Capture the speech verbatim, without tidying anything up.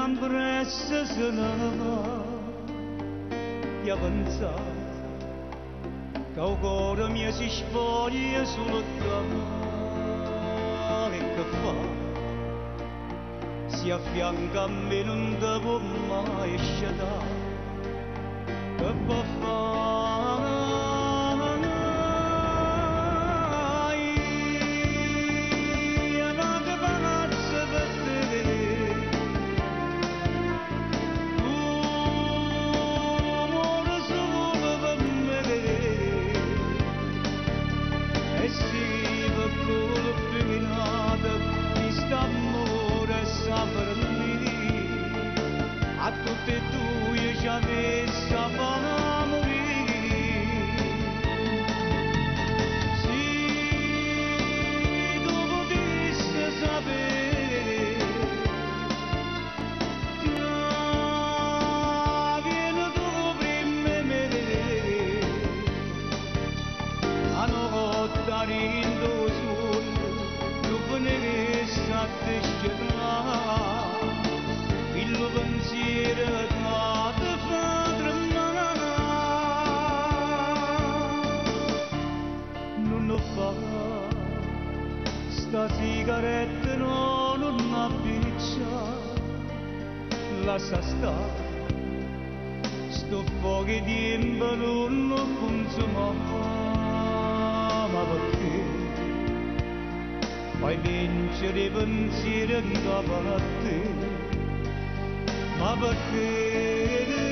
presso sonava e avanzava che il cuore mio si spoglia sullo e che fa si affianca a me non devo mai scegliere che può fare a tutte e due già messa a morire. Sì, tu potessi sapere che viene tu prima me a notte rindo solo tu ne sa te scegliere il pensiero che ti fa tremare non lo fa sta sigaretta no, non appiccia lascia stare sto fuoco di tempo non lo consuma ma perché fai vincere i pensieri in capo a te ma perché